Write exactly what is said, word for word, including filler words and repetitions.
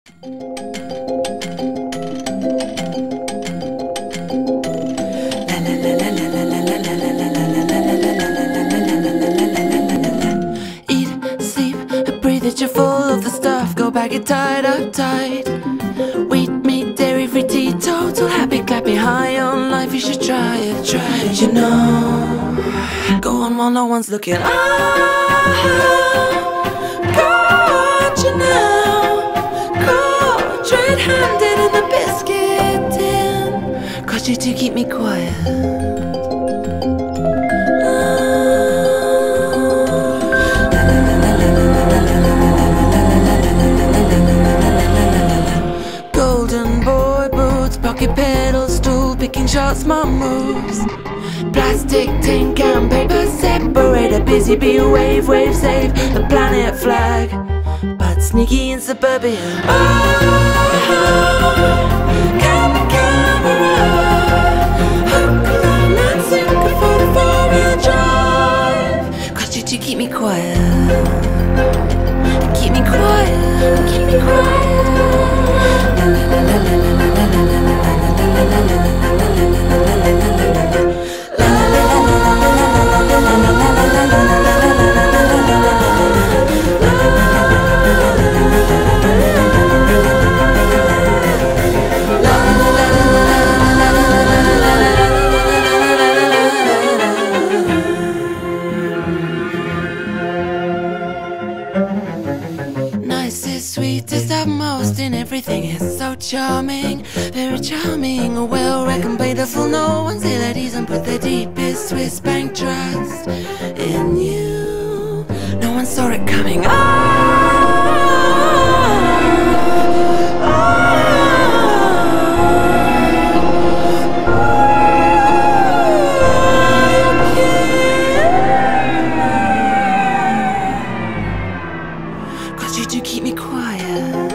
Eat, sleep, breathe that you're full of the stuff. Go back, get tied up tight. Wheat, meat, dairy free, teetotal, happy, clappy, high on life. You should try it, try it, you know. Go on while no one's looking. Ah, got you now. Caught red-handed in the biscuit tin. Cause you do keep me quiet. Pocket pedal stool, picking shots, my moves. Plastic, tin can, paper separator. Busy bee, wave, wave, save the planet flag. But sneaky in suburbia. Oh, can the camera. Hope I'm not sinking for the four-wheel drive. Cause you two keep me quiet. Keep me quiet. Keep me quiet. La la la la la la la la la. Nicest, sweetest, utmost in everything is so charming, very charming. A well-reckoned, beautiful, no one's ill at ease and put their deepest Swiss bank trust in you. No one saw it coming. Oh, oh, oh, cause you do keep me quiet.